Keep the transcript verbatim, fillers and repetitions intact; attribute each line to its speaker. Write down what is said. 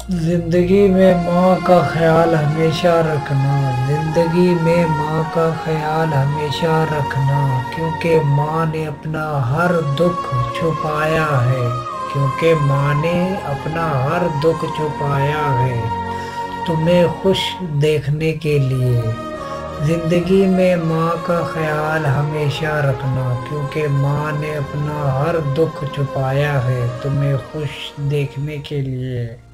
Speaker 1: जिंदगी में माँ का ख्याल हमेशा रखना। जिंदगी में माँ का ख्याल हमेशा रखना, क्योंकि माँ ने अपना हर दुख छुपाया है। क्योंकि माँ ने अपना हर दुख छुपाया है तुम्हें खुश देखने के लिए। जिंदगी में माँ का ख्याल हमेशा रखना, क्योंकि माँ ने अपना हर दुख छुपाया है तुम्हें खुश देखने के लिए।